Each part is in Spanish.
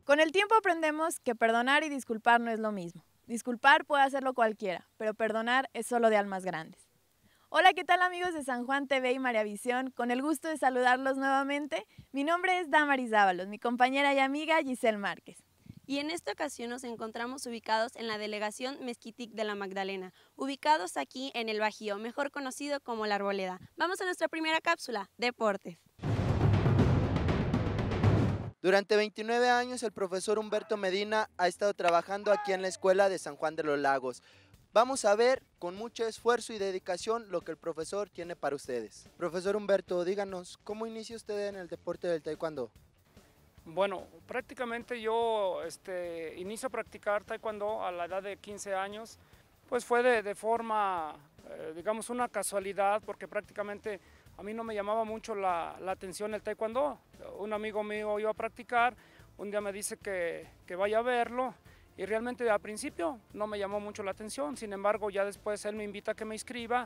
Con el tiempo aprendemos que perdonar y disculpar no es lo mismo. Disculpar puede hacerlo cualquiera, pero perdonar es solo de almas grandes. Hola, ¿qué tal amigos de San Juan TV y María Visión? Con el gusto de saludarlos nuevamente. Mi nombre es Damaris Dávalos, mi compañera y amiga Giselle Márquez. Y en esta ocasión nos encontramos ubicados en la delegación Mezquitic de la Magdalena, ubicados aquí en el Bajío, mejor conocido como La Arboleda. Vamos a nuestra primera cápsula, Deportes. Durante 29 años, el profesor Humberto Medina ha estado trabajando aquí en la escuela de San Juan de los Lagos. Vamos a ver con mucho esfuerzo y dedicación lo que el profesor tiene para ustedes. Profesor Humberto, díganos, ¿cómo inicia usted en el deporte del taekwondo? Bueno, prácticamente yo inicio a practicar taekwondo a la edad de 15 años, pues fue de forma, digamos, una casualidad, porque prácticamente a mí no me llamaba mucho la atención el taekwondo. Un amigo mío iba a practicar, un día me dice que vaya a verlo, y realmente al principio no me llamó mucho la atención. Sin embargo, ya después él me invita a que me inscriba,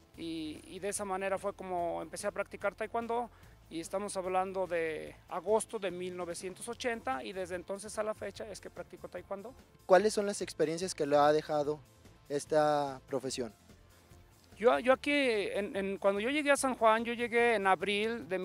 y de esa manera fue como empecé a practicar taekwondo. Y estamos hablando de agosto de 1980, y desde entonces a la fecha es que practico taekwondo. ¿Cuáles son las experiencias que le ha dejado esta profesión? Yo aquí, cuando yo llegué a San Juan, yo llegué en abril de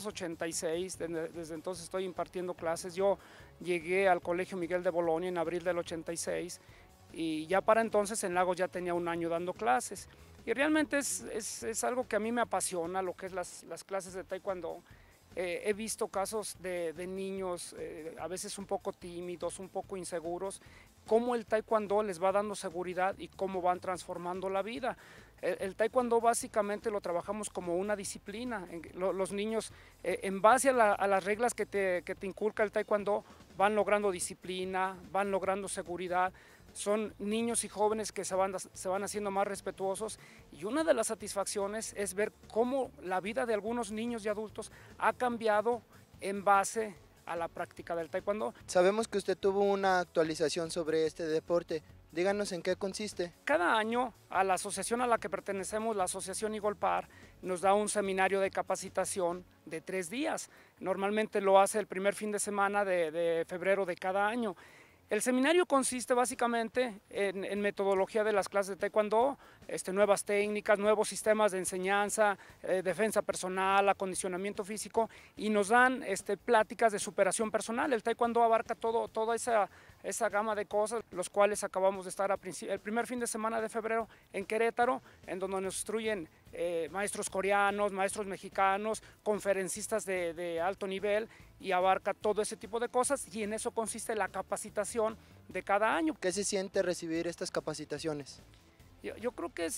1986, desde entonces estoy impartiendo clases. Yo llegué al Colegio Miguel de Bolonia en abril del 86, y ya para entonces en Lagos ya tenía un año dando clases. Y realmente es algo que a mí me apasiona, lo que es las clases de taekwondo. He visto casos de niños a veces un poco tímidos, un poco inseguros, cómo el taekwondo les va dando seguridad y cómo van transformando la vida. El taekwondo básicamente lo trabajamos como una disciplina. Los niños, en base a las reglas que te inculca el taekwondo, van logrando disciplina, van logrando seguridad. Son niños y jóvenes que se van haciendo más respetuosos, y una de las satisfacciones es ver cómo la vida de algunos niños y adultos ha cambiado en base a la práctica del taekwondo. Sabemos que usted tuvo una actualización sobre este deporte. Díganos en qué consiste. Cada año a la asociación a la que pertenecemos, la Asociación Igolpar, nos da un seminario de capacitación de 3 días. Normalmente lo hace el primer fin de semana de febrero de cada año. El seminario consiste básicamente en metodología de las clases de taekwondo, nuevas técnicas, nuevos sistemas de enseñanza, defensa personal, acondicionamiento físico, y nos dan pláticas de superación personal. El taekwondo abarca toda esa gama de cosas, los cuales acabamos de estar el primer fin de semana de febrero en Querétaro, en donde nos instruyen maestros coreanos, maestros mexicanos, conferencistas de alto nivel, y abarca todo ese tipo de cosas, y en eso consiste la capacitación de cada año. ¿Qué se siente recibir estas capacitaciones? Yo creo que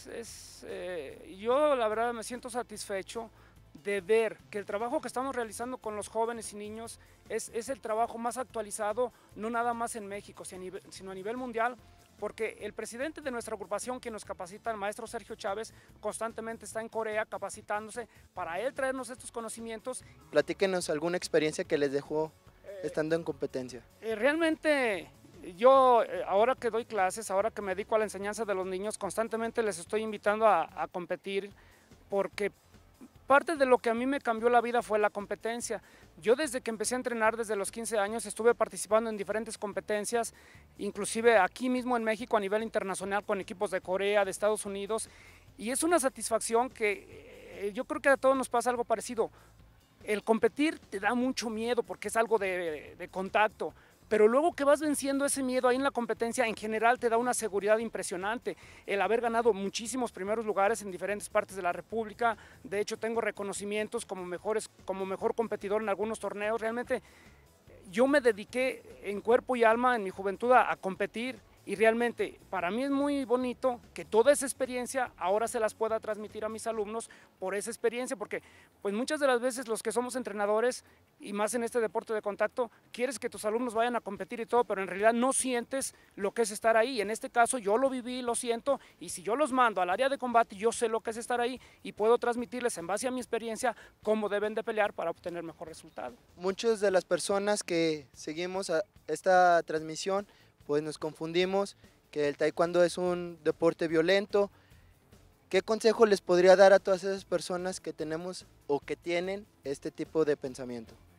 yo la verdad me siento satisfecho de ver que el trabajo que estamos realizando con los jóvenes y niños es el trabajo más actualizado, no nada más en México, sino a nivel mundial, porque el presidente de nuestra agrupación, quien nos capacita, el maestro Sergio Chávez, constantemente está en Corea capacitándose para él traernos estos conocimientos. Platíquenos alguna experiencia que les dejó estando en competencia. Realmente yo ahora que doy clases, ahora que me dedico a la enseñanza de los niños, constantemente les estoy invitando a competir, porque parte de lo que a mí me cambió la vida fue la competencia. Yo desde que empecé a entrenar, desde los 15 años, estuve participando en diferentes competencias, inclusive aquí mismo en México a nivel internacional con equipos de Corea, de Estados Unidos, y es una satisfacción que yo creo que a todos nos pasa algo parecido. El competir te da mucho miedo porque es algo de contacto, pero luego que vas venciendo ese miedo ahí en la competencia, en general te da una seguridad impresionante. El haber ganado muchísimos primeros lugares en diferentes partes de la República, de hecho tengo reconocimientos como mejor competidor en algunos torneos. Realmente yo me dediqué en cuerpo y alma en mi juventud a competir, y realmente para mí es muy bonito que toda esa experiencia ahora se las pueda transmitir a mis alumnos por esa experiencia, porque pues muchas de las veces los que somos entrenadores, y más en este deporte de contacto, quieres que tus alumnos vayan a competir y todo, pero en realidad no sientes lo que es estar ahí. En este caso yo lo viví, lo siento, y si yo los mando al área de combate, yo sé lo que es estar ahí y puedo transmitirles en base a mi experiencia cómo deben de pelear para obtener mejor resultado. Muchas de las personas que seguimos esta transmisión pues nos confundimos que el taekwondo es un deporte violento. ¿Qué consejo les podría dar a todas esas personas que tenemos o que tienen este tipo de pensamiento?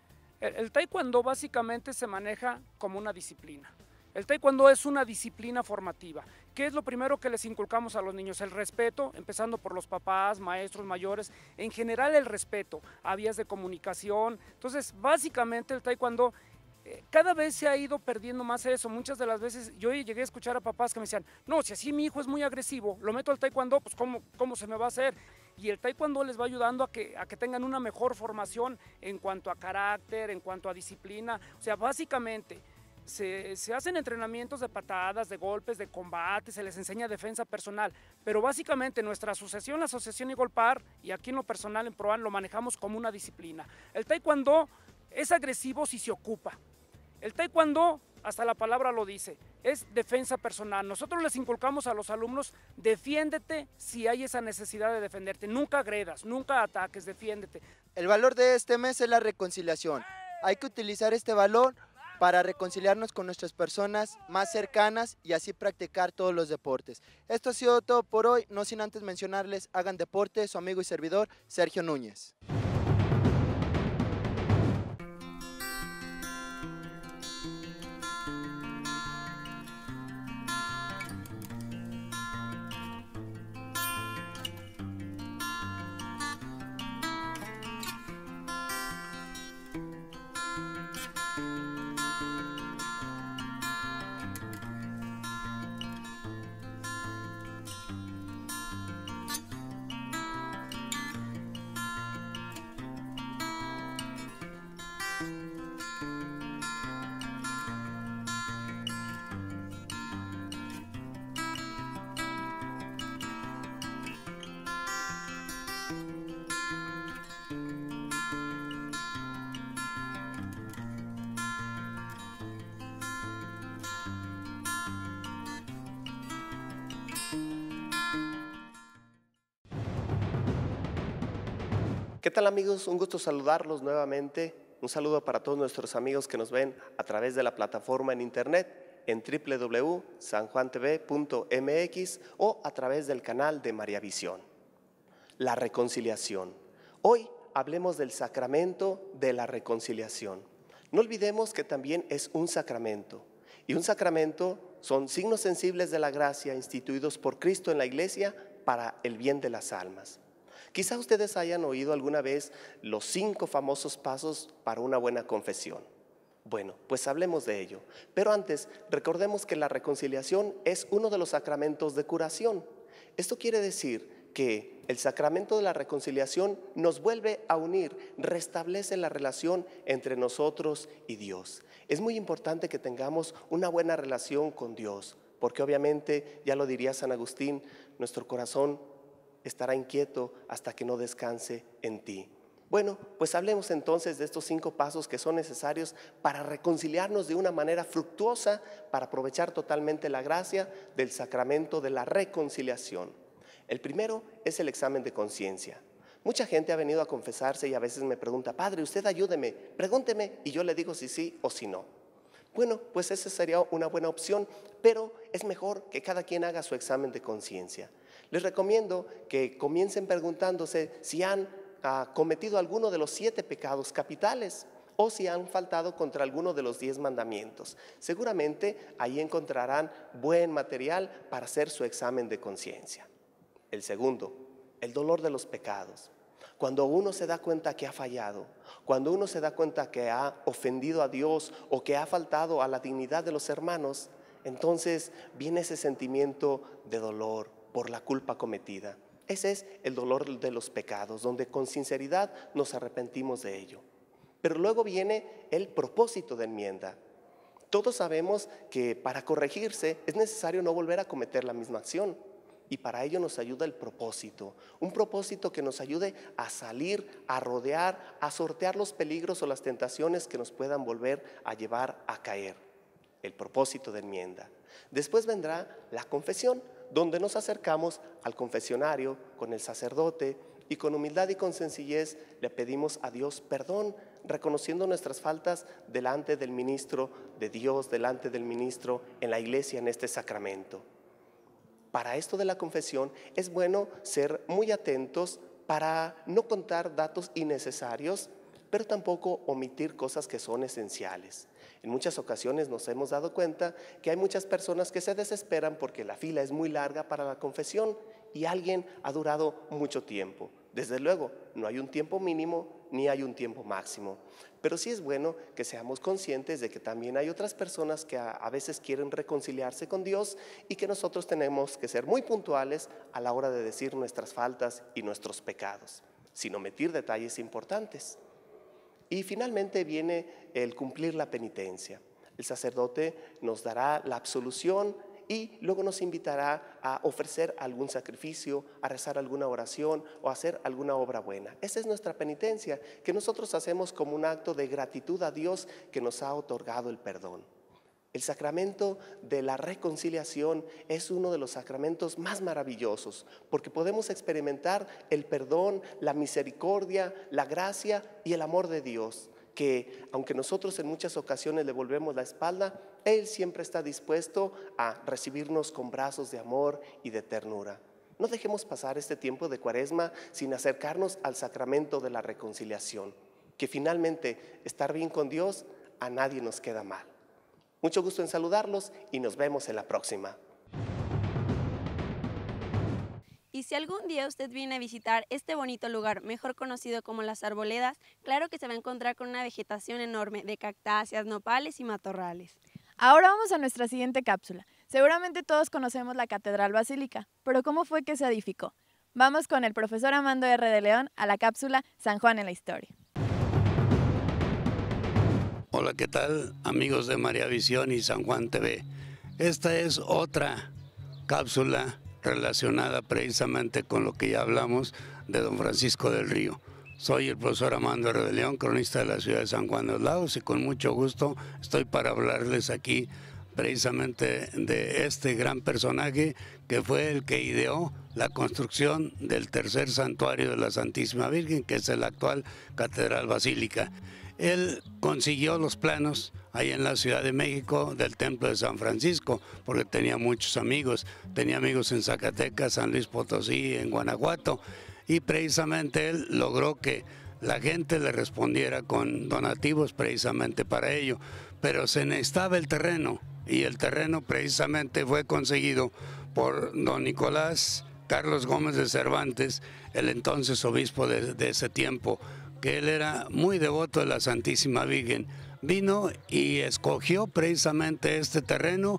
El taekwondo básicamente se maneja como una disciplina. El taekwondo es una disciplina formativa. ¿Qué es lo primero que les inculcamos a los niños? El respeto, empezando por los papás, maestros, mayores, en general el respeto a vías de comunicación. Entonces, básicamente el taekwondo cada vez se ha ido perdiendo más eso. Muchas de las veces yo llegué a escuchar a papás que me decían, no, si así mi hijo es muy agresivo, lo meto al taekwondo, pues ¿cómo se me va a hacer? Y el taekwondo les va ayudando a que tengan una mejor formación en cuanto a carácter, en cuanto a disciplina. O sea, básicamente se hacen entrenamientos de patadas, de golpes, de combate, se les enseña defensa personal, pero básicamente nuestra asociación, la Asociación Eagle Par, y aquí en lo personal en ProAN lo manejamos como una disciplina. El taekwondo es agresivo si se ocupa. El taekwondo, hasta la palabra lo dice, es defensa personal. Nosotros les inculcamos a los alumnos, defiéndete si hay esa necesidad de defenderte. Nunca agredas, nunca ataques, defiéndete. El valor de este mes es la reconciliación. Hay que utilizar este valor para reconciliarnos con nuestras personas más cercanas y así practicar todos los deportes. Esto ha sido todo por hoy, no sin antes mencionarles, hagan deporte, su amigo y servidor, Sergio Núñez. ¿Qué tal amigos? Un gusto saludarlos nuevamente. Un saludo para todos nuestros amigos que nos ven a través de la plataforma en internet en www.sanjuantv.mx o a través del canal de María Visión. La reconciliación. Hoy hablemos del sacramento de la reconciliación. No olvidemos que también es un sacramento. Y un sacramento son signos sensibles de la gracia instituidos por Cristo en la iglesia para el bien de las almas. Quizá ustedes hayan oído alguna vez los 5 famosos pasos para una buena confesión. Bueno, pues hablemos de ello. Pero antes, recordemos que la reconciliación es uno de los sacramentos de curación. Esto quiere decir que el sacramento de la reconciliación nos vuelve a unir, restablece la relación entre nosotros y Dios. Es muy importante que tengamos una buena relación con Dios, porque obviamente, ya lo diría San Agustín, nuestro corazón estará inquieto hasta que no descanse en ti. Bueno, pues hablemos entonces de estos 5 pasos que son necesarios para reconciliarnos de una manera fructuosa, para aprovechar totalmente la gracia del sacramento de la reconciliación. El primero es el examen de conciencia. Mucha gente ha venido a confesarse y a veces me pregunta, padre, usted ayúdeme, pregúnteme, y yo le digo si sí o si no. Bueno, pues esa sería una buena opción, pero es mejor que cada quien haga su examen de conciencia. Les recomiendo que comiencen preguntándose si han cometido alguno de los 7 pecados capitales o si han faltado contra alguno de los 10 mandamientos. Seguramente ahí encontrarán buen material para hacer su examen de conciencia. El segundo, el dolor de los pecados. Cuando uno se da cuenta que ha fallado, cuando uno se da cuenta que ha ofendido a Dios o que ha faltado a la dignidad de los hermanos, entonces viene ese sentimiento de dolor por la culpa cometida. Ese es el dolor de los pecados, donde con sinceridad nos arrepentimos de ello. Pero luego viene el propósito de enmienda. Todos sabemos que para corregirse es necesario no volver a cometer la misma acción. Y para ello nos ayuda el propósito, un propósito que nos ayude a salir, a rodear, a sortear los peligros o las tentaciones que nos puedan volver a llevar a caer. El propósito de enmienda. Después vendrá la confesión, donde nos acercamos al confesionario con el sacerdote y con humildad y con sencillez le pedimos a Dios perdón, reconociendo nuestras faltas delante del ministro de Dios, delante del ministro en la iglesia en este sacramento. Para esto de la confesión es bueno ser muy atentos para no contar datos innecesarios, pero tampoco omitir cosas que son esenciales. En muchas ocasiones nos hemos dado cuenta que hay muchas personas que se desesperan porque la fila es muy larga para la confesión y alguien ha durado mucho tiempo. Desde luego, no hay un tiempo mínimo ni hay un tiempo máximo, pero sí es bueno que seamos conscientes de que también hay otras personas que a veces quieren reconciliarse con Dios y que nosotros tenemos que ser muy puntuales a la hora de decir nuestras faltas y nuestros pecados, sin omitir detalles importantes. Y finalmente viene el cumplir la penitencia. El sacerdote nos dará la absolución y luego nos invitará a ofrecer algún sacrificio, a rezar alguna oración o a hacer alguna obra buena. Esa es nuestra penitencia, que nosotros hacemos como un acto de gratitud a Dios que nos ha otorgado el perdón. El sacramento de la reconciliación es uno de los sacramentos más maravillosos, porque podemos experimentar el perdón, la misericordia, la gracia y el amor de Dios, que aunque nosotros en muchas ocasiones le volvemos la espalda, Él siempre está dispuesto a recibirnos con brazos de amor y de ternura. No dejemos pasar este tiempo de Cuaresma sin acercarnos al sacramento de la reconciliación, que finalmente estar bien con Dios a nadie nos queda mal. Mucho gusto en saludarlos y nos vemos en la próxima. Y si algún día usted viene a visitar este bonito lugar, mejor conocido como Las Arboledas, claro que se va a encontrar con una vegetación enorme de cactáceas, nopales y matorrales. Ahora vamos a nuestra siguiente cápsula. Seguramente todos conocemos la Catedral Basílica, pero ¿cómo fue que se edificó? Vamos con el profesor Armando R. de León a la cápsula San Juan en la Historia. Hola, ¿qué tal, amigos de María Visión y San Juan TV? Esta es otra cápsula relacionada precisamente con lo que ya hablamos de don Francisco del Río. Soy el profesor Armando R. de León, cronista de la ciudad de San Juan de los Lagos, y con mucho gusto estoy para hablarles aquí precisamente de este gran personaje que fue el que ideó la construcción del tercer santuario de la Santísima Virgen, que es la actual Catedral Basílica. Él consiguió los planos ahí en la Ciudad de México del Templo de San Francisco, porque tenía muchos amigos. Tenía amigos en Zacatecas, San Luis Potosí, en Guanajuato, y precisamente él logró que la gente le respondiera con donativos precisamente para ello. Pero se necesitaba el terreno, y el terreno precisamente fue conseguido por don Nicolás Carlos Gómez de Cervantes, el entonces obispo de ese tiempo, que él era muy devoto de la Santísima Virgen. Vino y escogió precisamente este terreno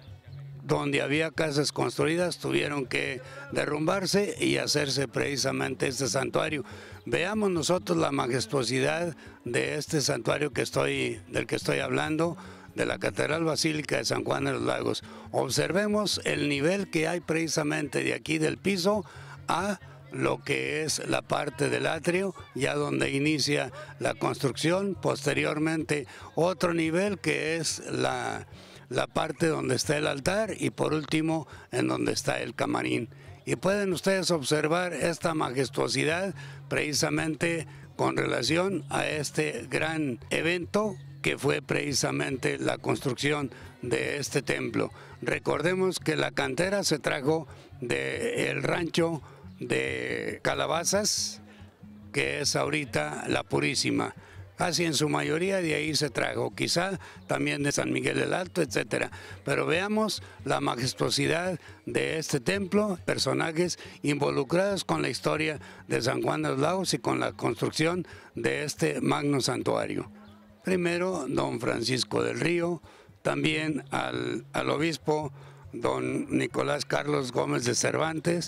donde había casas construidas, tuvieron que derrumbarse y hacerse precisamente este santuario. Veamos nosotros la majestuosidad de este santuario del que estoy hablando, de la Catedral Basílica de San Juan de los Lagos. Observemos el nivel que hay precisamente de aquí del piso a lo que es la parte del atrio, ya donde inicia la construcción. Posteriormente otro nivel que es la parte donde está el altar, y por último en donde está el camarín. Y pueden ustedes observar esta majestuosidad precisamente con relación a este gran evento que fue precisamente la construcción de este templo. Recordemos que la cantera se trajo del rancho de Calabazas, que es ahorita La Purísima. Casi en su mayoría de ahí se trajo, quizá también de San Miguel el Alto, etcétera. Pero veamos la majestuosidad de este templo, personajes involucrados con la historia de San Juan de los Lagos y con la construcción de este magno santuario. Primero, don Francisco del Río, también al obispo don Nicolás Carlos Gómez de Cervantes,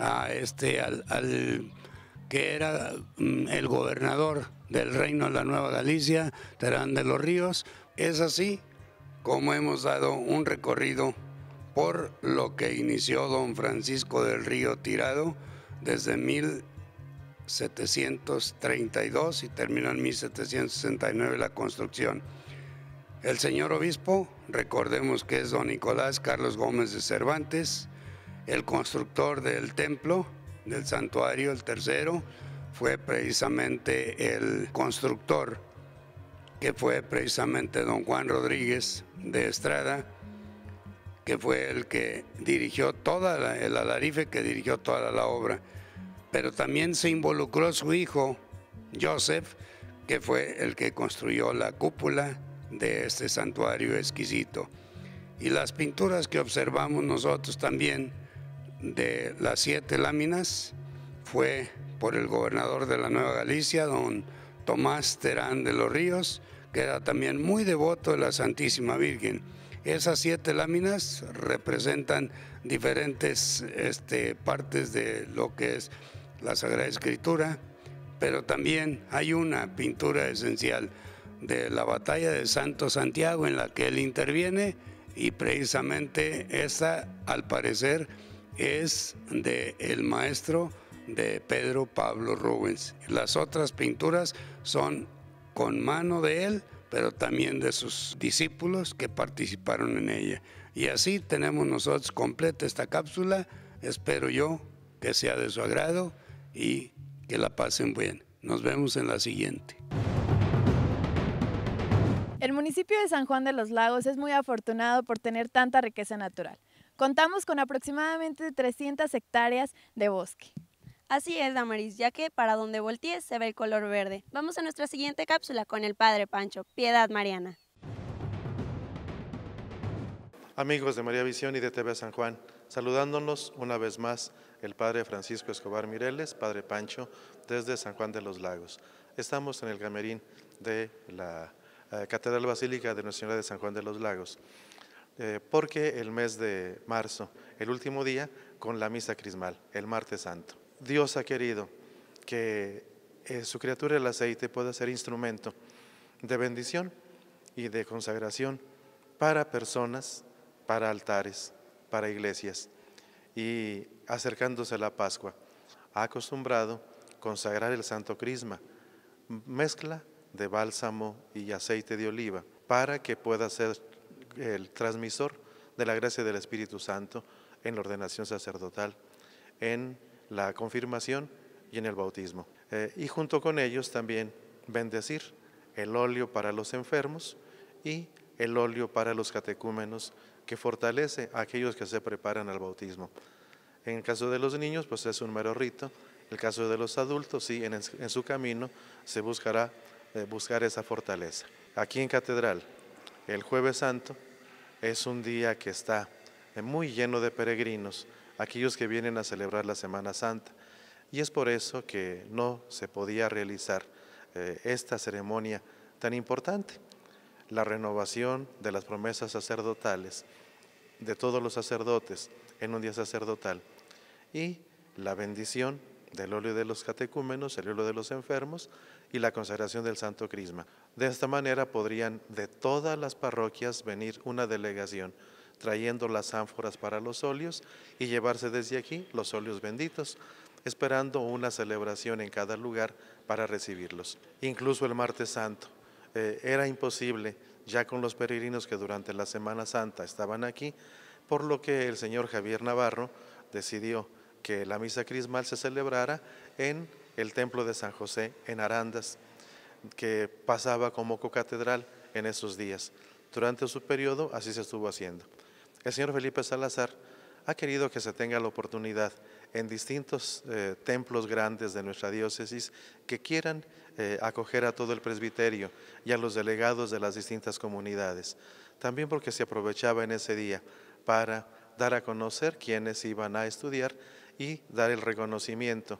al que era el gobernador del Reino de la Nueva Galicia, Terán de los Ríos. Es así como hemos dado un recorrido por lo que inició don Francisco del Río Tirado desde 1732 y terminó en 1769 la construcción. El señor obispo, recordemos que es don Nicolás Carlos Gómez de Cervantes, el constructor del templo, del santuario, el tercero, fue precisamente el constructor, que fue precisamente don Juan Rodríguez de Estrada, que fue el que dirigió el alarife, que dirigió toda la obra. Pero también se involucró su hijo, Joseph, que fue el que construyó la cúpula de este santuario exquisito. Y las pinturas que observamos nosotros también de las 7 láminas fue por el gobernador de la Nueva Galicia, don Tomás Terán de los Ríos, que era también muy devoto de la Santísima Virgen. Esas 7 láminas representan diferentes partes de lo que es la Sagrada Escritura, pero también hay una pintura esencial de la batalla de Santo Santiago en la que él interviene, y precisamente esa, al parecer, es del maestro de Pedro Pablo Rubens. Las otras pinturas son con mano de él, pero también de sus discípulos que participaron en ella. Y así tenemos nosotros completa esta cápsula. Espero yo que sea de su agrado y que la pasen bien. Nos vemos en la siguiente. El municipio de San Juan de los Lagos es muy afortunado por tener tanta riqueza natural. Contamos con aproximadamente 300 hectáreas de bosque. Así es, Damaris, ya que para donde voltees se ve el color verde. Vamos a nuestra siguiente cápsula con el Padre Pancho, Piedad Mariana. Amigos de María Visión y de TV San Juan, saludándonos una vez más el Padre Francisco Escobar Mireles, Padre Pancho, desde San Juan de los Lagos. Estamos en el camerín de la Catedral Basílica de Nuestra Señora de San Juan de los Lagos, porque el mes de marzo, el último día, con la misa crismal, el martes santo. Dios ha querido que su criatura, el aceite, pueda ser instrumento de bendición y de consagración para personas, para altares, para iglesias. Y acercándose a la Pascua, ha acostumbrado consagrar el Santo Crisma, mezcla de bálsamo y aceite de oliva, para que pueda ser el transmisor de la gracia del Espíritu Santo en la ordenación sacerdotal, en la confirmación y en el bautismo. Y junto con ellos también bendecir el óleo para los enfermos y el óleo para los catecúmenos, que fortalece a aquellos que se preparan al bautismo. En el caso de los niños, pues es un mero rito. En el caso de los adultos, sí, en su camino se buscará buscar esa fortaleza. Aquí en Catedral, el Jueves Santo es un día que está muy lleno de peregrinos, aquellos que vienen a celebrar la Semana Santa, y es por eso que no se podía realizar esta ceremonia tan importante, la renovación de las promesas sacerdotales de todos los sacerdotes en un día sacerdotal, y la bendición del óleo de los catecúmenos, el óleo de los enfermos y la consagración del Santo Crisma. De esta manera podrían de todas las parroquias venir una delegación trayendo las ánforas para los óleos y llevarse desde aquí los óleos benditos, esperando una celebración en cada lugar para recibirlos. Incluso el martes santo era imposible ya con los peregrinos que durante la Semana Santa estaban aquí, por lo que el señor Javier Navarro decidió que la misa crismal se celebrara en el templo de San José en Arandas, que pasaba como cocatedral en esos días. Durante su periodo así se estuvo haciendo. El señor Felipe Salazar ha querido que se tenga la oportunidad en distintos templos grandes de nuestra diócesis que quieran acoger a todo el presbiterio y a los delegados de las distintas comunidades. También porque se aprovechaba en ese día para dar a conocer quiénes iban a estudiar y dar el reconocimiento,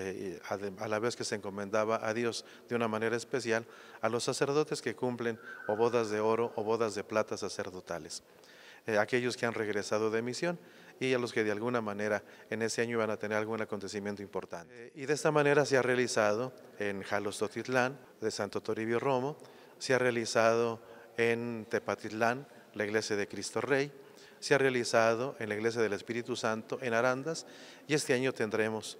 a la vez que se encomendaba a Dios de una manera especial a los sacerdotes que cumplen o bodas de oro o bodas de plata sacerdotales, aquellos que han regresado de misión y a los que de alguna manera en ese año van a tener algún acontecimiento importante. Y de esta manera se ha realizado en Jalostotitlán de Santo Toribio Romo, se ha realizado en Tepatitlán, la Iglesia de Cristo Rey, se ha realizado en la Iglesia del Espíritu Santo en Arandas, y este año tenemos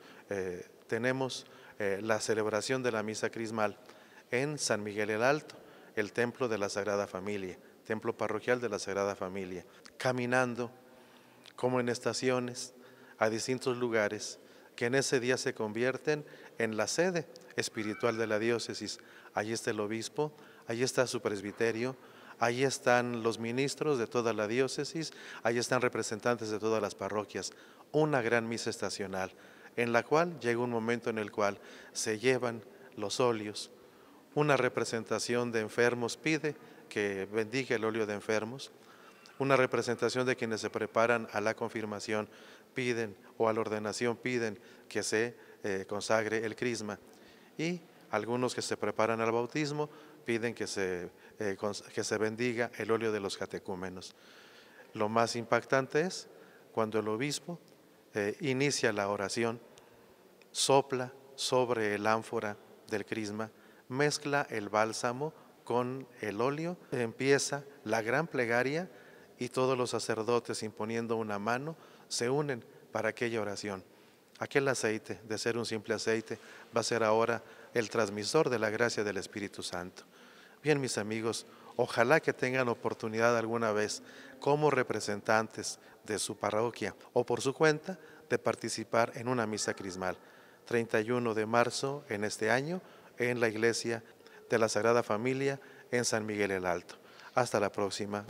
la celebración de la misa crismal en San Miguel el Alto, el templo de la Sagrada Familia, templo parroquial de la Sagrada Familia, caminando como en estaciones a distintos lugares que en ese día se convierten en la sede espiritual de la diócesis. Allí está el obispo, allí está su presbiterio, allí están los ministros de toda la diócesis, allí están representantes de todas las parroquias. Una gran misa estacional, en la cual llega un momento en el cual se llevan los óleos, Una representación de enfermos pide que bendiga el óleo de enfermos. Una representación de quienes se preparan a la confirmación piden, o a la ordenación piden, que se consagre el crisma. Y algunos que se preparan al bautismo piden que se bendiga el óleo de los catecúmenos. Lo más impactante es cuando el obispo inicia la oración, sopla sobre el ánfora del crisma, mezcla el bálsamo con el óleo, empieza la gran plegaria y todos los sacerdotes, imponiendo una mano, se unen para aquella oración. Aquel aceite, de ser un simple aceite, va a ser ahora el transmisor de la gracia del Espíritu Santo. Bien, mis amigos, ojalá que tengan oportunidad alguna vez, como representantes de su parroquia o por su cuenta, de participar en una misa crismal. 31 de marzo en este año, en la Iglesia de la Sagrada Familia en San Miguel el Alto. Hasta la próxima.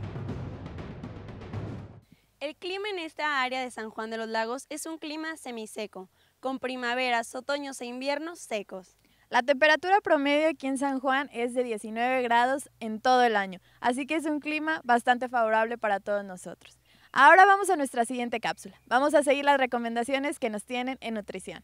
El clima en esta área de San Juan de los Lagos es un clima semiseco, con primaveras, otoños e inviernos secos. La temperatura promedio aquí en San Juan es de 19 grados en todo el año, así que es un clima bastante favorable para todos nosotros. Ahora vamos a nuestra siguiente cápsula. Vamos a seguir las recomendaciones que nos tienen en nutrición.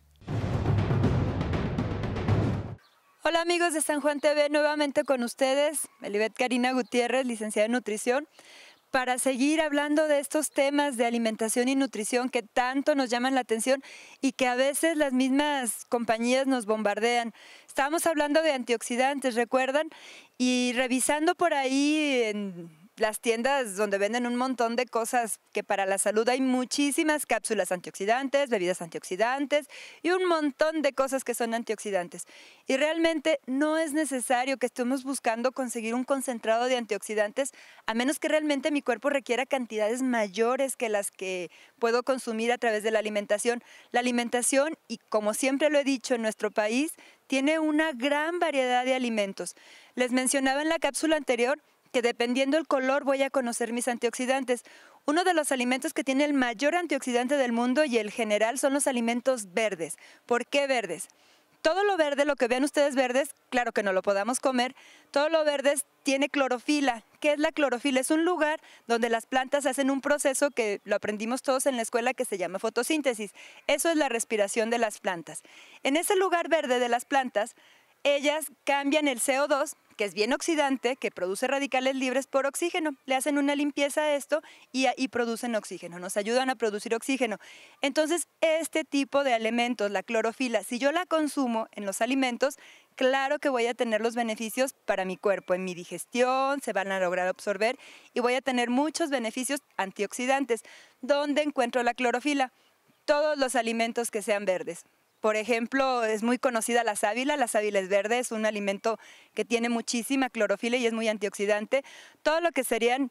Hola amigos de San Juan TV, nuevamente con ustedes, Melibet Karina Gutiérrez, licenciada en nutrición, para seguir hablando de estos temas de alimentación y nutrición que tanto nos llaman la atención y que a veces las mismas compañías nos bombardean. Estábamos hablando de antioxidantes, ¿recuerdan? Y revisando por ahí en las tiendas donde venden un montón de cosas que para la salud hay muchísimas cápsulas antioxidantes, bebidas antioxidantes y un montón de cosas que son antioxidantes. Y realmente no es necesario que estemos buscando conseguir un concentrado de antioxidantes a menos que realmente mi cuerpo requiera cantidades mayores que las que puedo consumir a través de la alimentación. La alimentación, y como siempre lo he dicho, en nuestro país tiene una gran variedad de alimentos. Les mencionaba en la cápsula anterior que dependiendo del color voy a conocer mis antioxidantes. Uno de los alimentos que tiene el mayor antioxidante del mundo y el general son los alimentos verdes. ¿Por qué verdes? Todo lo verde, lo que vean ustedes verdes, claro que no lo podamos comer, todo lo verde tiene clorofila. ¿Qué es la clorofila? Es un lugar donde las plantas hacen un proceso que lo aprendimos todos en la escuela que se llama fotosíntesis. Eso es la respiración de las plantas. En ese lugar verde de las plantas, ellas cambian el CO2, que es bien oxidante, que produce radicales libres, por oxígeno. Le hacen una limpieza a esto y producen oxígeno, nos ayudan a producir oxígeno. Entonces, este tipo de elementos, la clorofila, si yo la consumo en los alimentos, claro que voy a tener los beneficios para mi cuerpo, en mi digestión, se van a lograr absorber y voy a tener muchos beneficios antioxidantes. ¿Dónde encuentro la clorofila? Todos los alimentos que sean verdes. Por ejemplo, es muy conocida la sábila es verde, es un alimento que tiene muchísima clorofila y es muy antioxidante. Todo lo que serían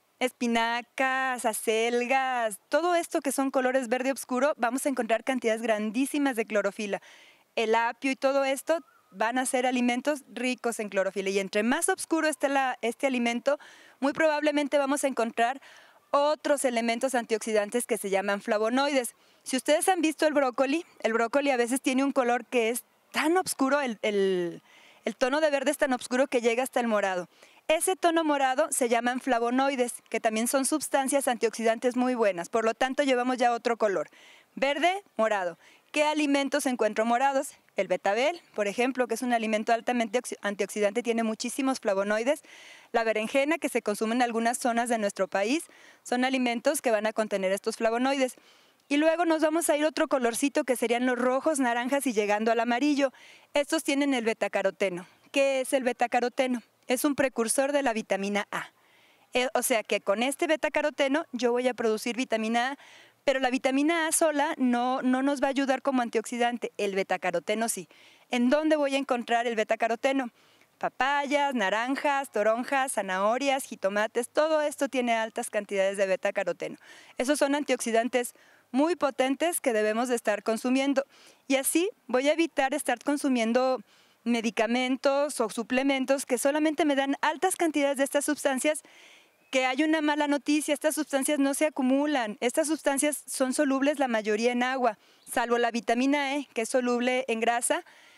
espinacas, acelgas, todo esto que son colores verde oscuro, vamos a encontrar cantidades grandísimas de clorofila. El apio y todo esto van a ser alimentos ricos en clorofila y entre más oscuro esté este alimento, muy probablemente vamos a encontrar otros elementos antioxidantes que se llaman flavonoides. Si ustedes han visto el brócoli a veces tiene un color que es tan oscuro, el tono de verde es tan oscuro que llega hasta el morado. Ese tono morado se llaman flavonoides, que también son sustancias antioxidantes muy buenas. Por lo tanto, llevamos ya otro color. Verde, morado. ¿Qué alimentos encuentro morados? El betabel, por ejemplo, que es un alimento altamente antioxidante, tiene muchísimos flavonoides. La berenjena, que se consume en algunas zonas de nuestro país, son alimentos que van a contener estos flavonoides. Y luego nos vamos a ir a otro colorcito que serían los rojos, naranjas y llegando al amarillo. Estos tienen el betacaroteno. ¿Qué es el betacaroteno? Es un precursor de la vitamina A. O sea que con este betacaroteno yo voy a producir vitamina A, pero la vitamina A sola no nos va a ayudar como antioxidante, el betacaroteno sí. ¿En dónde voy a encontrar el betacaroteno? Papayas, naranjas, toronjas, zanahorias, jitomates, todo esto tiene altas cantidades de betacaroteno. Esos son antioxidantes muy potentes que debemos de estar consumiendo. Y así voy a evitar estar consumiendo medicamentos o suplementos que solamente me dan altas cantidades de estas sustancias. Que hay una mala noticia, estas sustancias no se acumulan, estas sustancias son solubles la mayoría en agua, salvo la vitamina E, que es soluble en grasa.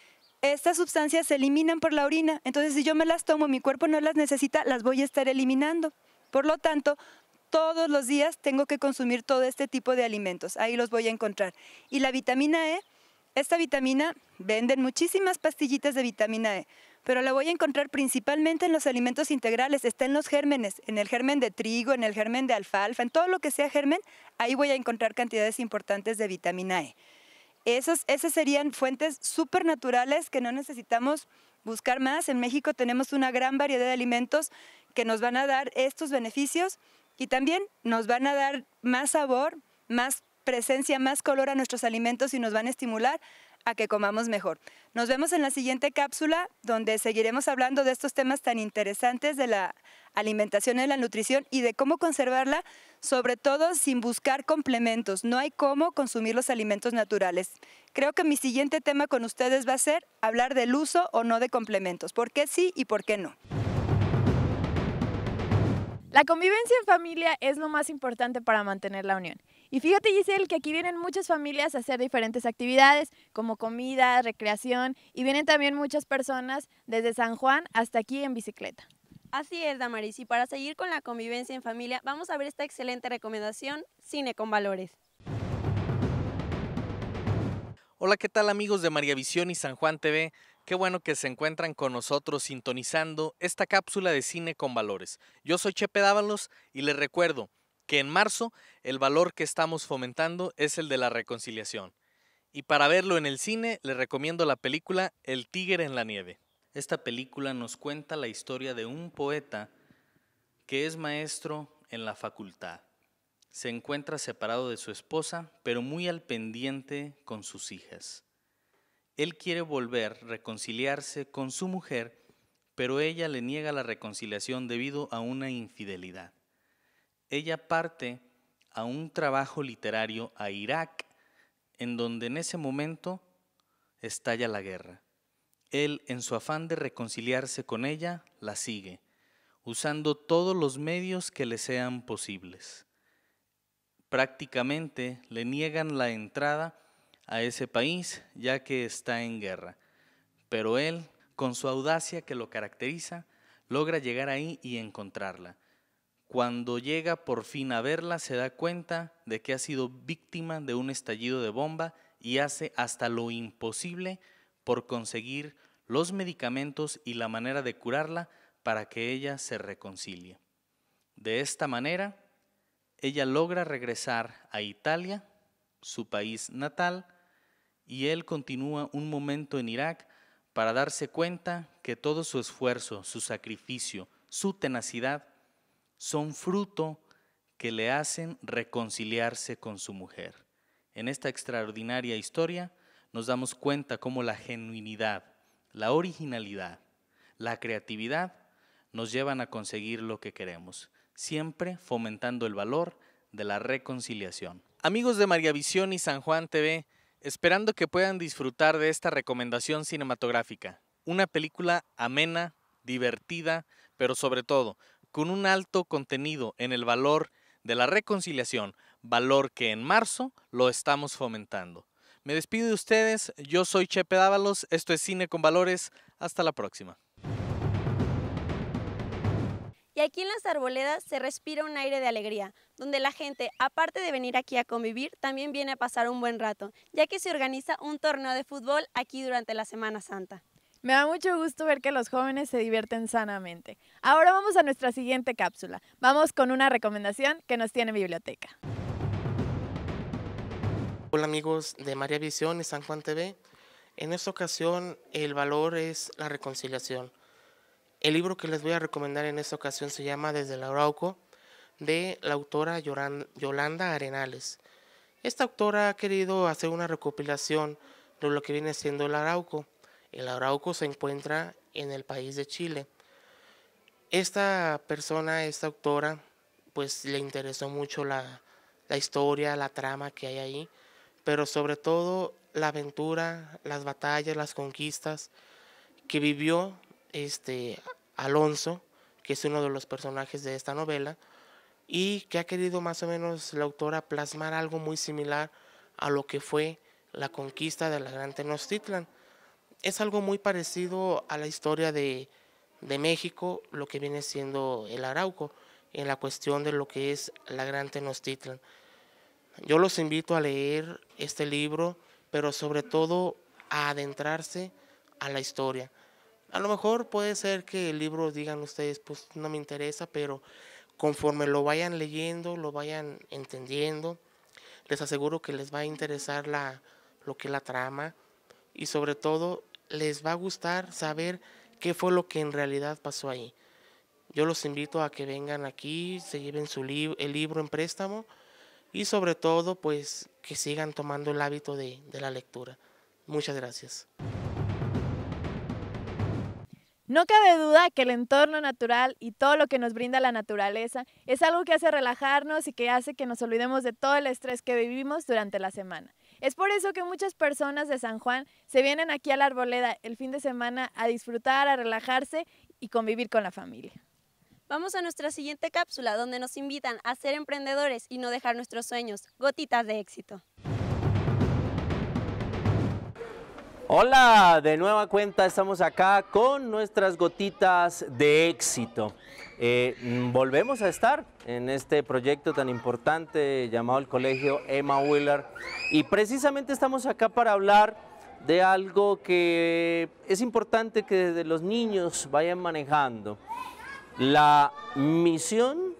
estas sustancias se eliminan por la orina. Entonces, si yo me las tomo, mi cuerpo no las necesita, las voy a estar eliminando. Por lo tanto, todos los días tengo que consumir todo este tipo de alimentos. Ahí los voy a encontrar. Y la vitamina E, esta vitamina, venden muchísimas pastillitas de vitamina E, pero la voy a encontrar principalmente en los alimentos integrales, está en los gérmenes, en el germen de trigo, en el germen de alfalfa, en todo lo que sea germen, ahí voy a encontrar cantidades importantes de vitamina E. Esas serían fuentes súper naturales que no necesitamos buscar más. En México tenemos una gran variedad de alimentos que nos van a dar estos beneficios y también nos van a dar más sabor, más presencia, más color a nuestros alimentos y nos van a estimular a que comamos mejor. Nos vemos en la siguiente cápsula donde seguiremos hablando de estos temas tan interesantes de la alimentación y la nutrición y de cómo conservarla, sobre todo sin buscar complementos. No hay cómo consumir los alimentos naturales. Creo que mi siguiente tema con ustedes va a ser hablar del uso o no de complementos. ¿Por qué sí y por qué no? La convivencia en familia es lo más importante para mantener la unión. Y fíjate, Giselle, que aquí vienen muchas familias a hacer diferentes actividades, como comida, recreación, y vienen también muchas personas desde San Juan hasta aquí en bicicleta. Así es, Damaris, y para seguir con la convivencia en familia, vamos a ver esta excelente recomendación, Cine con Valores. Hola, ¿qué tal amigos de María Visión y San Juan TV? Qué bueno que se encuentran con nosotros sintonizando esta cápsula de Cine con Valores. Yo soy Chepe Dávalos y les recuerdo que en marzo el valor que estamos fomentando es el de la reconciliación. Y para verlo en el cine les recomiendo la película El tigre en la nieve. Esta película nos cuenta la historia de un poeta que es maestro en la facultad. Se encuentra separado de su esposa, pero muy al pendiente con sus hijas. Él quiere volver, reconciliarse con su mujer, pero ella le niega la reconciliación debido a una infidelidad. Ella parte a un trabajo literario a Irak, en donde en ese momento estalla la guerra. Él, en su afán de reconciliarse con ella, la sigue, usando todos los medios que le sean posibles. Prácticamente le niegan la entrada a ese país ya que está en guerra, pero él, con su audacia que lo caracteriza, logra llegar ahí y encontrarla. Cuando llega por fin a verla, se da cuenta de que ha sido víctima de un estallido de bomba y hace hasta lo imposible por conseguir los medicamentos y la manera de curarla para que ella se reconcilie. De esta manera, ella logra regresar a Italia, su país natal, y él continúa un momento en Irak para darse cuenta que todo su esfuerzo, su sacrificio, su tenacidad son fruto que le hacen reconciliarse con su mujer. En esta extraordinaria historia nos damos cuenta cómo la genuinidad, la originalidad, la creatividad nos llevan a conseguir lo que queremos, siempre fomentando el valor de la reconciliación. Amigos de María Visión y San Juan TV, esperando que puedan disfrutar de esta recomendación cinematográfica. Una película amena, divertida, pero sobre todo con un alto contenido en el valor de la reconciliación, valor que en marzo lo estamos fomentando. Me despido de ustedes, yo soy Chepe Dávalos, esto es Cine con Valores, hasta la próxima. Y aquí en Las Arboledas se respira un aire de alegría, donde la gente, aparte de venir aquí a convivir, también viene a pasar un buen rato, ya que se organiza un torneo de fútbol aquí durante la Semana Santa. Me da mucho gusto ver que los jóvenes se divierten sanamente. Ahora vamos a nuestra siguiente cápsula. Vamos con una recomendación que nos tiene Biblioteca. Hola amigos de María Visión y San Juan TV. En esta ocasión el valor es la reconciliación. El libro que les voy a recomendar en esta ocasión se llama Desde el Arauco, de la autora Yolanda Arenales. Esta autora ha querido hacer una recopilación de lo que viene siendo el Arauco. El Arauco se encuentra en el país de Chile. Esta persona, esta autora, pues le interesó mucho la historia, la trama que hay ahí, pero sobre todo la aventura, las batallas, las conquistas que vivió Alonso, que es uno de los personajes de esta novela, y que ha querido más o menos la autora plasmar algo muy similar a lo que fue la conquista de la Gran Tenochtitlan. es algo muy parecido a la historia de México, lo que viene siendo el Arauco, en la cuestión de lo que es la Gran Tenochtitlan. Yo los invito a leer este libro, pero sobre todo a adentrarse a la historia. A lo mejor puede ser que el libro digan ustedes, pues no me interesa, pero conforme lo vayan leyendo, lo vayan entendiendo, les aseguro que les va a interesar lo que es la trama y sobre todo les va a gustar saber qué fue lo que en realidad pasó ahí. Yo los invito a que vengan aquí, se lleven el libro en préstamo y sobre todo pues que sigan tomando el hábito de la lectura. Muchas gracias. No cabe duda que el entorno natural y todo lo que nos brinda la naturaleza es algo que hace relajarnos y que hace que nos olvidemos de todo el estrés que vivimos durante la semana. Es por eso que muchas personas de San Juan se vienen aquí a la Arboleda el fin de semana a disfrutar, a relajarse y convivir con la familia. Vamos a nuestra siguiente cápsula, donde nos invitan a ser emprendedores y no dejar nuestros sueños. Gotitas de éxito. Hola, de nueva cuenta estamos acá con nuestras gotitas de éxito. Volvemos a estar en este proyecto tan importante llamado el Colegio Emma Wheeler y precisamente estamos acá para hablar de algo que es importante que desde los niños vayan manejando. La misión,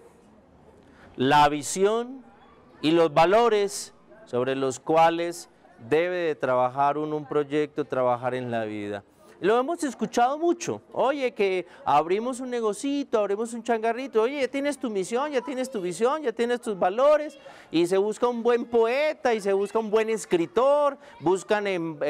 la visión y los valores sobre los cuales debe de trabajar un proyecto, trabajar en la vida. Lo hemos escuchado mucho. Oye, que abrimos un negocito, abrimos un changarrito. Oye, ya tienes tu misión, ya tienes tu visión, ya tienes tus valores. Y se busca un buen poeta y se busca un buen escritor. Buscan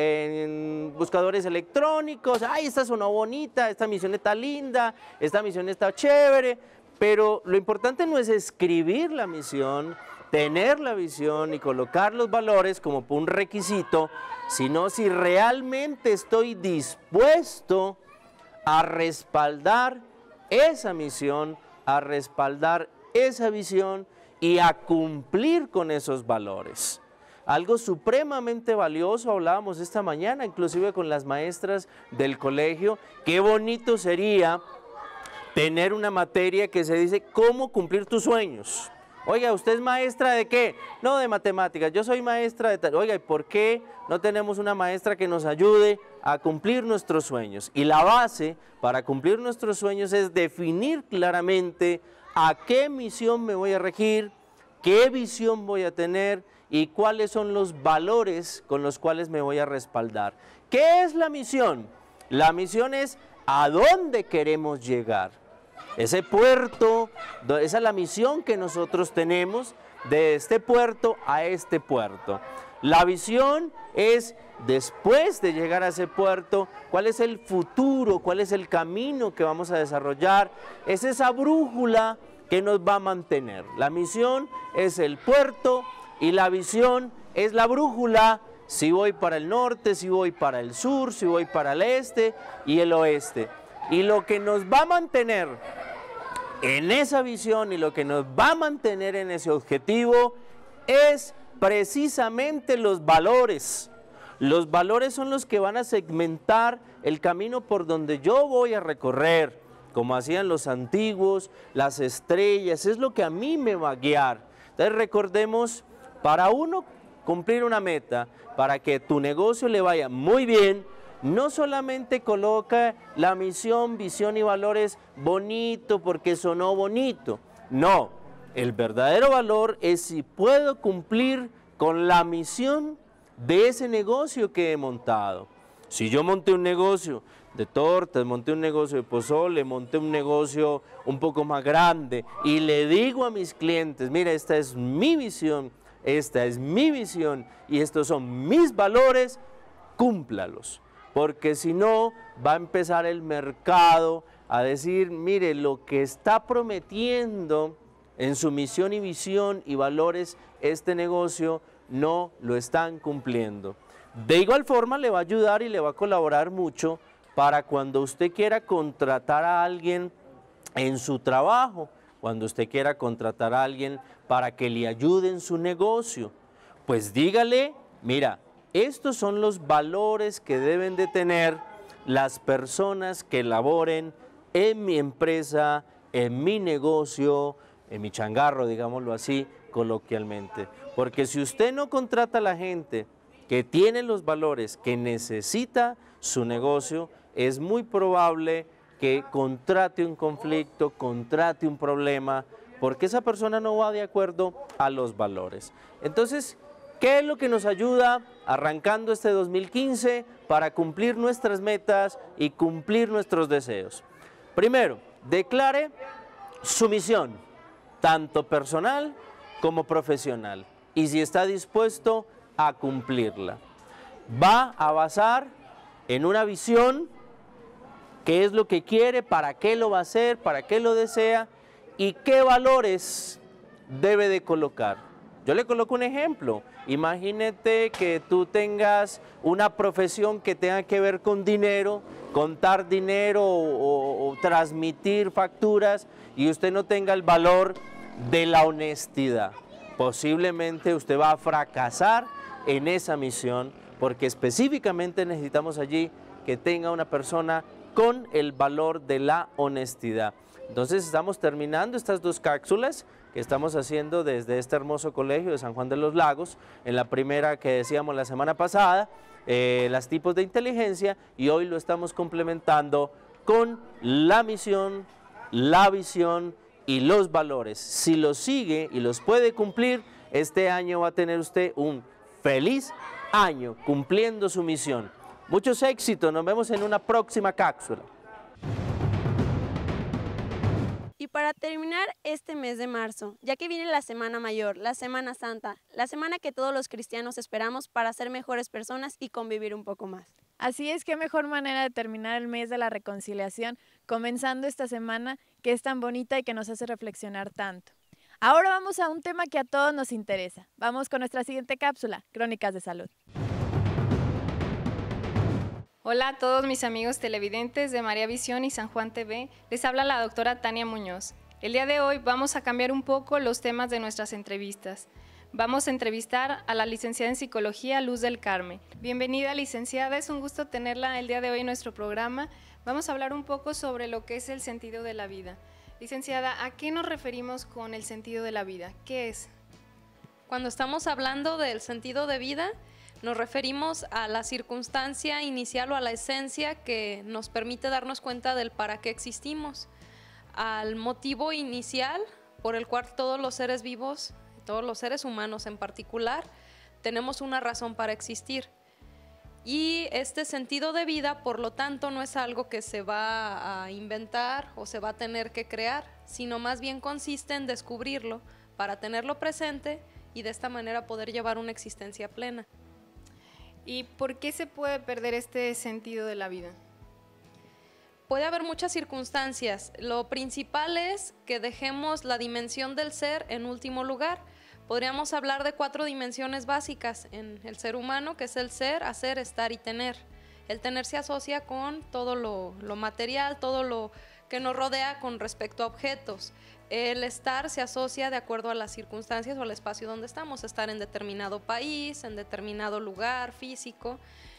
en buscadores electrónicos. Ay, esta sonó bonita, esta misión está linda, esta misión está chévere. Pero lo importante no es escribir la misión, tener la visión y colocar los valores como un requisito, sino si realmente estoy dispuesto a respaldar esa misión, a respaldar esa visión y a cumplir con esos valores. Algo supremamente valioso, hablábamos esta mañana, inclusive con las maestras del colegio, qué bonito sería tener una materia que se dice cómo cumplir tus sueños. Oiga, ¿usted es maestra de qué? No, de matemáticas, yo soy maestra de tal. Oiga, ¿y por qué no tenemos una maestra que nos ayude a cumplir nuestros sueños? Y la base para cumplir nuestros sueños es definir claramente a qué misión me voy a regir, qué visión voy a tener y cuáles son los valores con los cuales me voy a respaldar. ¿Qué es la misión? La misión es a dónde queremos llegar. Ese puerto, esa es la misión que nosotros tenemos de este puerto a este puerto. La visión es, después de llegar a ese puerto, cuál es el futuro, cuál es el camino que vamos a desarrollar. Es esa brújula que nos va a mantener. La misión es el puerto y la visión es la brújula. Si voy para el norte, si voy para el sur, si voy para el este y el oeste. Y lo que nos va a mantener en esa visión y lo que nos va a mantener en ese objetivo es precisamente los valores. Los valores son los que van a segmentar el camino por donde yo voy a recorrer, como hacían los antiguos, las estrellas, es lo que a mí me va a guiar. Entonces recordemos, para uno cumplir una meta, para que tu negocio le vaya muy bien, no solamente coloca la misión, visión y valores bonito porque sonó bonito. No, el verdadero valor es si puedo cumplir con la misión de ese negocio que he montado. Si yo monté un negocio de tortas, monté un negocio de pozole, monté un negocio un poco más grande y le digo a mis clientes, mira, esta es mi visión, esta es mi visión y estos son mis valores, cúmplalos. Porque si no, va a empezar el mercado a decir, mire, lo que está prometiendo en su misión y visión y valores este negocio, no lo están cumpliendo. De igual forma le va a ayudar y le va a colaborar mucho para cuando usted quiera contratar a alguien en su trabajo, cuando usted quiera contratar a alguien para que le ayude en su negocio, pues dígale, mira, Estos son los valores que deben de tener las personas que laboren en mi empresa, en mi negocio, en mi changarro, digámoslo así, coloquialmente. Porque si usted no contrata a la gente que tiene los valores que necesita su negocio, es muy probable que contrate un conflicto, contrate un problema, porque esa persona no va de acuerdo a los valores. Entonces, ¿qué es lo que nos ayuda arrancando este 2015 para cumplir nuestras metas y cumplir nuestros deseos? Primero, declare su misión, tanto personal como profesional, y si está dispuesto a cumplirla. Va a basar en una visión, qué es lo que quiere, para qué lo va a hacer, para qué lo desea y qué valores debe de colocar. Yo le coloco un ejemplo. Imagínate que tú tengas una profesión que tenga que ver con dinero, contar dinero o transmitir facturas, y usted no tenga el valor de la honestidad. Posiblemente usted va a fracasar en esa misión, porque específicamente necesitamos allí que tenga una persona con el valor de la honestidad. Entonces estamos terminando estas dos cápsulas que estamos haciendo desde este hermoso colegio de San Juan de los Lagos. En la primera que decíamos la semana pasada, los tipos de inteligencia, y hoy lo estamos complementando con la misión, la visión y los valores. Si los sigue y los puede cumplir, este año va a tener usted un feliz año cumpliendo su misión. Muchos éxitos, nos vemos en una próxima cápsula. Y para terminar este mes de marzo, ya que viene la Semana Mayor, la Semana Santa, la semana que todos los cristianos esperamos para ser mejores personas y convivir un poco más. Así es, qué mejor manera de terminar el mes de la reconciliación, comenzando esta semana que es tan bonita y que nos hace reflexionar tanto. Ahora vamos a un tema que a todos nos interesa. Vamos con nuestra siguiente cápsula, Crónicas de Salud. Hola a todos mis amigos televidentes de María Visión y San Juan TV, les habla la doctora Tania Muñoz. El día de hoy vamos a cambiar un poco los temas de nuestras entrevistas. Vamos a entrevistar a la licenciada en Psicología Luz del Carmen. Bienvenida, licenciada, es un gusto tenerla el día de hoy en nuestro programa. Vamos a hablar un poco sobre lo que es el sentido de la vida. Licenciada, ¿a qué nos referimos con el sentido de la vida? ¿Qué es? Cuando estamos hablando del sentido de vida, nos referimos a la circunstancia inicial o a la esencia que nos permite darnos cuenta del para qué existimos, al motivo inicial por el cual todos los seres vivos, todos los seres humanos en particular, tenemos una razón para existir. Y este sentido de vida, por lo tanto, no es algo que se va a inventar o se va a tener que crear, sino más bien consiste en descubrirlo para tenerlo presente y de esta manera poder llevar una existencia plena. ¿Y por qué se puede perder este sentido de la vida? Puede haber muchas circunstancias. Lo principal es que dejemos la dimensión del ser en último lugar. Podríamos hablar de 4 dimensiones básicas en el ser humano, que es el ser, hacer, estar y tener. El tener se asocia con todo lo material, todo lo que nos rodea con respecto a objetos. El estar se asocia de acuerdo a las circunstancias o al espacio donde estamos, estar en determinado país, en determinado lugar físico.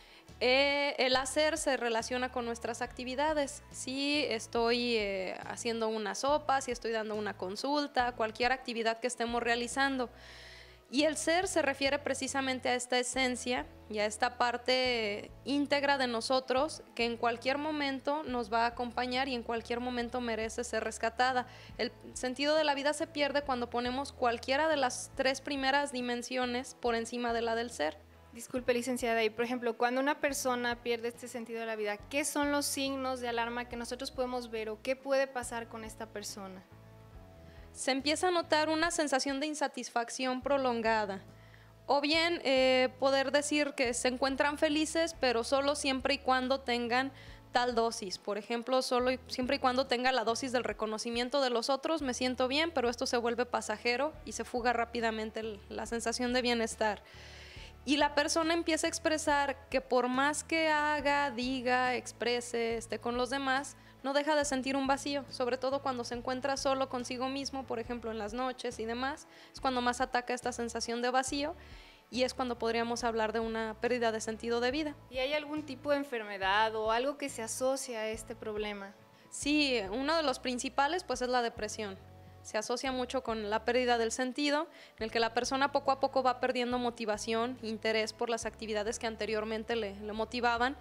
El hacer se relaciona con nuestras actividades. Si estoy haciendo una sopa, si estoy dando una consulta, cualquier actividad que estemos realizando. Y el ser se refiere precisamente a esta esencia y a esta parte íntegra de nosotros que en cualquier momento nos va a acompañar y en cualquier momento merece ser rescatada. El sentido de la vida se pierde cuando ponemos cualquiera de las 3 primeras dimensiones por encima de la del ser. Disculpe, licenciada, y por ejemplo, cuando una persona pierde este sentido de la vida, ¿qué son los signos de alarma que nosotros podemos ver o qué puede pasar con esta persona? Se empieza a notar una sensación de insatisfacción prolongada, o bien poder decir que se encuentran felices, pero solo siempre y cuando tengan tal dosis. Por ejemplo, siempre y cuando tenga la dosis del reconocimiento de los otros, me siento bien, pero esto se vuelve pasajero y se fuga rápidamente la sensación de bienestar. Y la persona empieza a expresar que por más que haga, diga, exprese, esté con los demás, no deja de sentir un vacío, sobre todo cuando se encuentra solo consigo mismo, por ejemplo en las noches y demás, es cuando más ataca esta sensación de vacío y es cuando podríamos hablar de una pérdida de sentido de vida. ¿Y hay algún tipo de enfermedad o algo que se asocia a este problema? Sí, uno de los principales pues es la depresión. Se asocia mucho con la pérdida del sentido, en el que la persona poco a poco va perdiendo motivación, interés por las actividades que anteriormente le motivaban.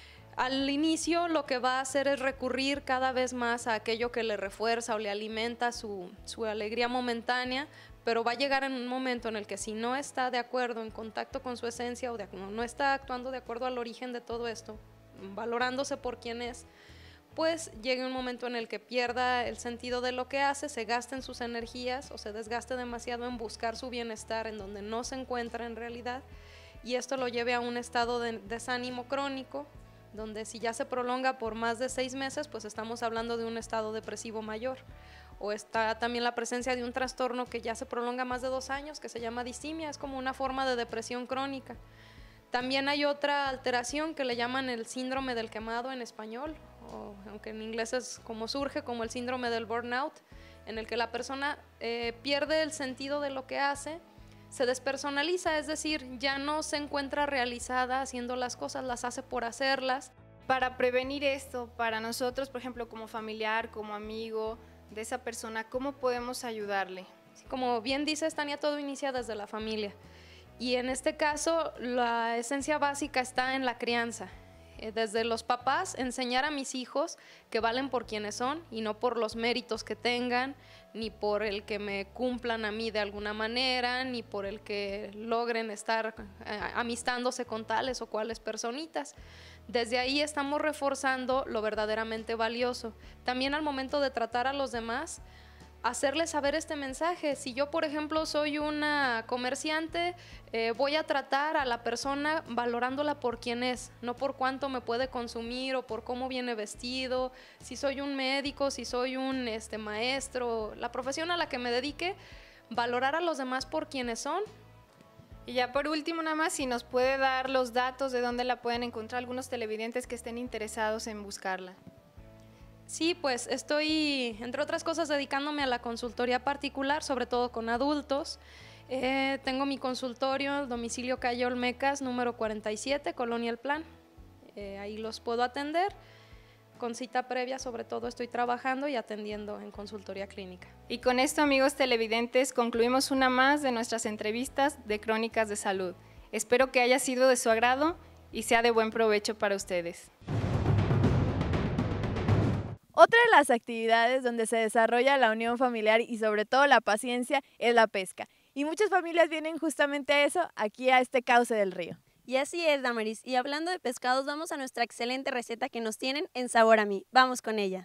Al inicio lo que va a hacer es recurrir cada vez más a aquello que le refuerza o le alimenta su alegría momentánea, pero va a llegar en un momento en el que si no está de acuerdo, en contacto con su esencia, o no está actuando de acuerdo al origen de todo esto, valorándose por quien es, pues llegue un momento en el que pierda el sentido de lo que hace, se gaste en sus energías o se desgaste demasiado en buscar su bienestar en donde no se encuentra en realidad, y esto lo lleve a un estado de desánimo crónico, donde si ya se prolonga por más de 6 meses, pues estamos hablando de un estado depresivo mayor. O está también la presencia de un trastorno que ya se prolonga más de 2 años, que se llama distimia, es como una forma de depresión crónica. También hay otra alteración que le llaman el síndrome del quemado en español, o aunque en inglés es como surge, como el síndrome del burnout, en el que la persona pierde el sentido de lo que hace, se despersonaliza, es decir, ya no se encuentra realizada haciendo las cosas, las hace por hacerlas. Para prevenir esto, para nosotros, por ejemplo, como familiar, como amigo de esa persona, ¿cómo podemos ayudarle? Como bien dices, Tania, todo inicia desde la familia. Y en este caso, la esencia básica está en la crianza. Desde los papás, enseñar a mis hijos que valen por quienes son y no por los méritos que tengan, ni por el que me cumplan a mí de alguna manera, ni por el que logren estar amistándose con tales o cuales personitas. Desde ahí estamos reforzando lo verdaderamente valioso. También al momento de tratar a los demás, hacerles saber este mensaje. Si yo, por ejemplo, soy una comerciante, voy a tratar a la persona valorándola por quien es, no por cuánto me puede consumir o por cómo viene vestido. Si soy un médico, si soy un maestro, la profesión a la que me dedique, valorar a los demás por quienes son. Y ya por último, nada más, si nos puede dar los datos de dónde la pueden encontrar algunos televidentes que estén interesados en buscarla. Sí, pues estoy, entre otras cosas, dedicándome a la consultoría particular, sobre todo con adultos. Tengo mi consultorio, domicilio calle Olmecas, número 47, Colonia El Plan. Ahí los puedo atender. Con cita previa, sobre todo, estoy trabajando y atendiendo en consultoría clínica. Y con esto, amigos televidentes, concluimos una más de nuestras entrevistas de Crónicas de Salud. Espero que haya sido de su agrado y sea de buen provecho para ustedes. Otra de las actividades donde se desarrolla la unión familiar y sobre todo la paciencia es la pesca. Y muchas familias vienen justamente a eso, aquí a este cauce del río. Y así es, Damaris. Y hablando de pescados, vamos a nuestra excelente receta que nos tienen en Sabor a Mí. Vamos con ella.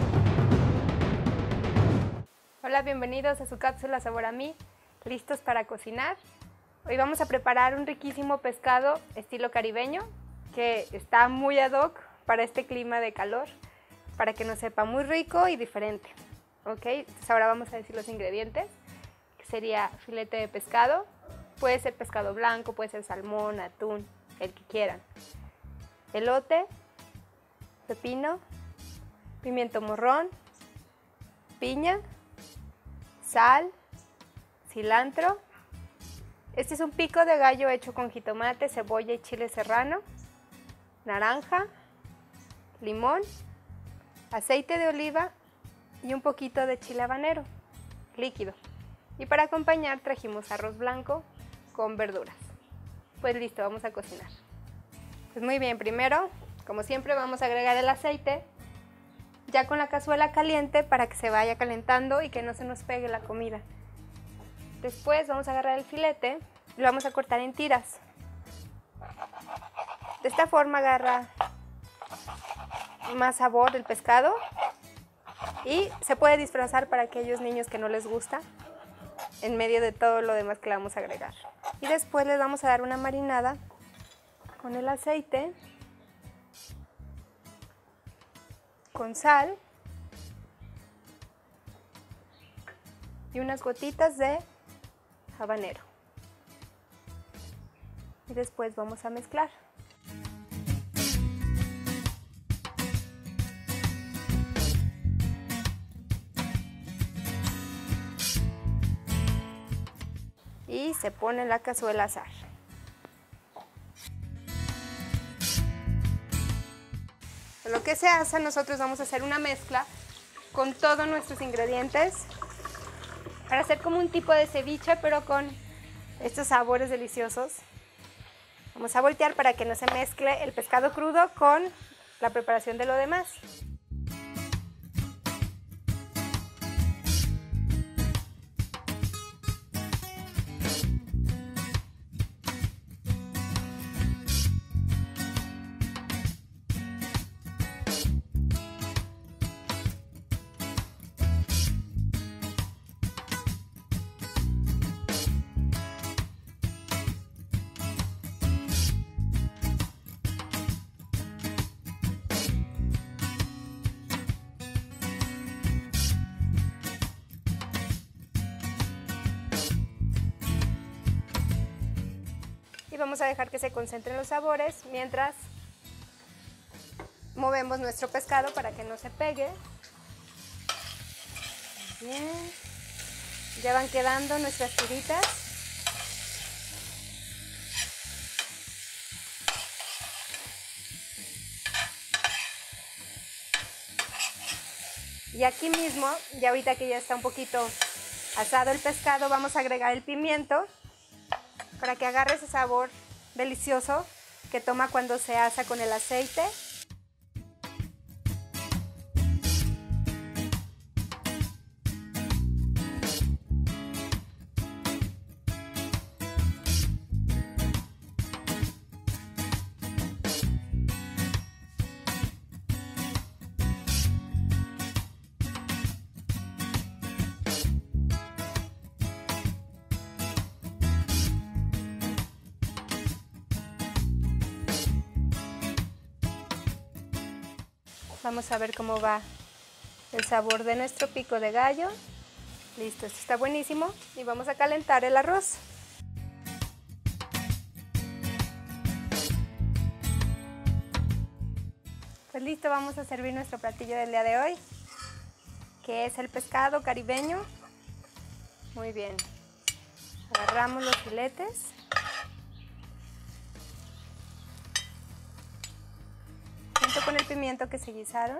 Hola, bienvenidos a su cápsula Sabor a Mí, listos para cocinar. Hoy vamos a preparar un riquísimo pescado estilo caribeño que está muy ad hoc para este clima de calor, para que nos sepa muy rico y diferente. ¿Ok? Entonces ahora vamos a decir los ingredientes, que sería filete de pescado, puede ser pescado blanco, puede ser salmón, atún, el que quieran. Elote, pepino, pimiento morrón, piña, sal, cilantro. Este es un pico de gallo hecho con jitomate, cebolla y chile serrano, naranja, limón, aceite de oliva y un poquito de chile habanero líquido. Y para acompañar trajimos arroz blanco con verduras. Pues listo, vamos a cocinar. Pues muy bien, primero, como siempre, vamos a agregar el aceite ya con la cazuela caliente para que se vaya calentando y que no se nos pegue la comida. Después vamos a agarrar el filete y lo vamos a cortar en tiras. De esta forma agarra más sabor del pescado y se puede disfrazar para aquellos niños que no les gusta en medio de todo lo demás que le vamos a agregar. Y después les vamos a dar una marinada con el aceite, con sal y unas gotitas de habanero. Y después vamos a mezclar. y se pone en la cazuela a asar. Lo que se hace, nosotros vamos a hacer una mezcla con todos nuestros ingredientes para hacer como un tipo de ceviche, pero con estos sabores deliciosos. Vamos a voltear para que no se mezcle el pescado crudo con la preparación de lo demás. Y vamos a dejar que se concentren los sabores mientras movemos nuestro pescado para que no se pegue. Bien, ya van quedando nuestras tiritas. Y aquí mismo, ya ahorita que ya está un poquito asado el pescado, vamos a agregar el pimiento para que agarre ese sabor delicioso que toma cuando se asa con el aceite. Vamos a ver cómo va el sabor de nuestro pico de gallo. Listo, esto está buenísimo. Y vamos a calentar el arroz. Pues listo, vamos a servir nuestro platillo del día de hoy, que es el pescado caribeño. Muy bien. Agarramos los filetes. Junto con el pimiento que se guisaron.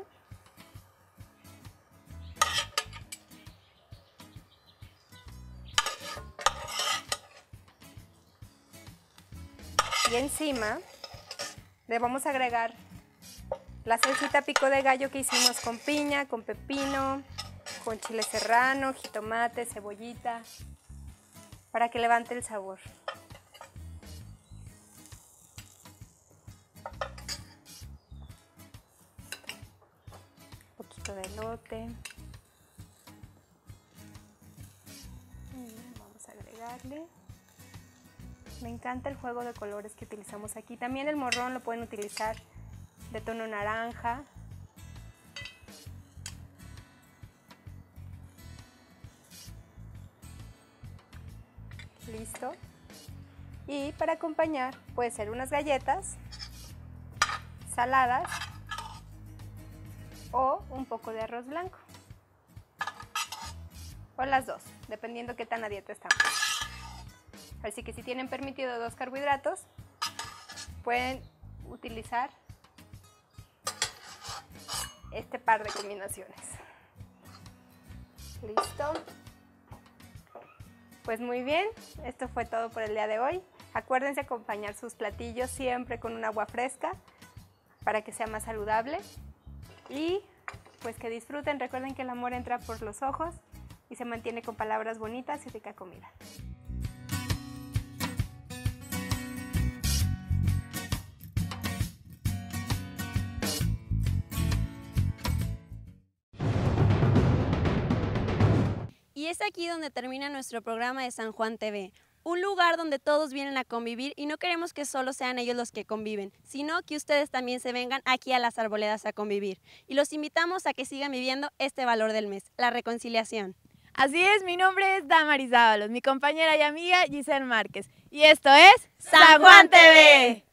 Y encima le vamos a agregar la salsita pico de gallo que hicimos con piña, con pepino, con chile serrano, jitomate, cebollita, para que levante el sabor. De elote. Vamos a agregarle. Me encanta el juego de colores que utilizamos aquí. También el morrón lo pueden utilizar de tono naranja. Listo. Y para acompañar puede ser unas galletas saladas o un poco de arroz blanco, o las dos, dependiendo qué tan a dieta estamos. Así que si tienen permitido 2 carbohidratos, pueden utilizar este par de combinaciones. Listo. Pues muy bien, esto fue todo por el día de hoy. Acuérdense acompañar sus platillos siempre con un agua fresca para que sea más saludable. Y pues que disfruten, recuerden que el amor entra por los ojos y se mantiene con palabras bonitas y rica comida. Y es aquí donde termina nuestro programa de San Juan TV. Un lugar donde todos vienen a convivir y no queremos que solo sean ellos los que conviven, sino que ustedes también se vengan aquí a las Arboledas a convivir. Y los invitamos a que sigan viviendo este valor del mes, la reconciliación. Así es, mi nombre es Damaris Dávalos, mi compañera y amiga Giselle Márquez. Y esto es San Juan TV.